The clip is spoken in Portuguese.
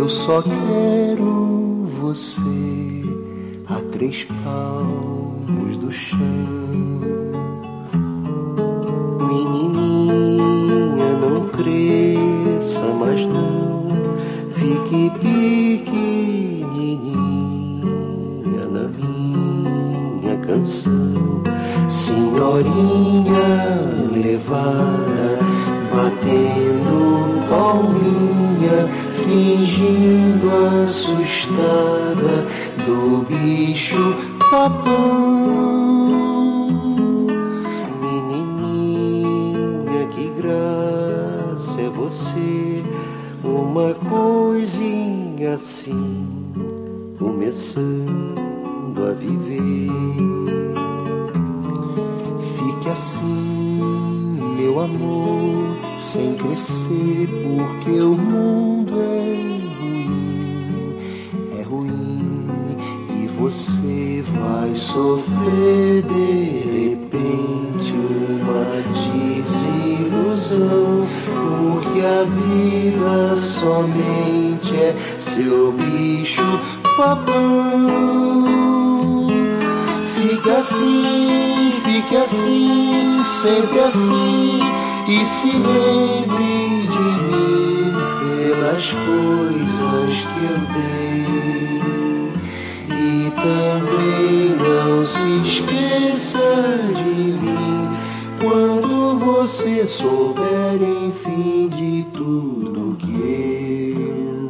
Eu só quero você a 3 palmos do chão. Menininha, não cresça, mas não fique pequenininha na minha canção. Senhorinha levada, batendo palminha, fingindo assustada do bicho papão. Menininha, que graça é você, uma coisinha assim, começando a viver. Fique assim, meu amor, sem crescer, porque o mundo é ruim, e você vai sofrer de repente uma desilusão, porque a vida somente é seu bicho papão. Fique assim, sempre assim, e se lembre de mim pelas coisas que eu dei. E também não se esqueça de mim quando você souber, enfim, de tudo que eu